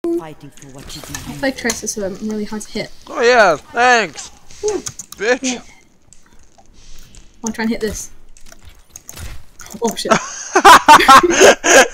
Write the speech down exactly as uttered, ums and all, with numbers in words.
Fighting for what you I believe. play Tracer, so I'm really hard to hit. Oh yeah, thanks, Ooh. bitch. Yeah. I'll try and hit this. Oh shit.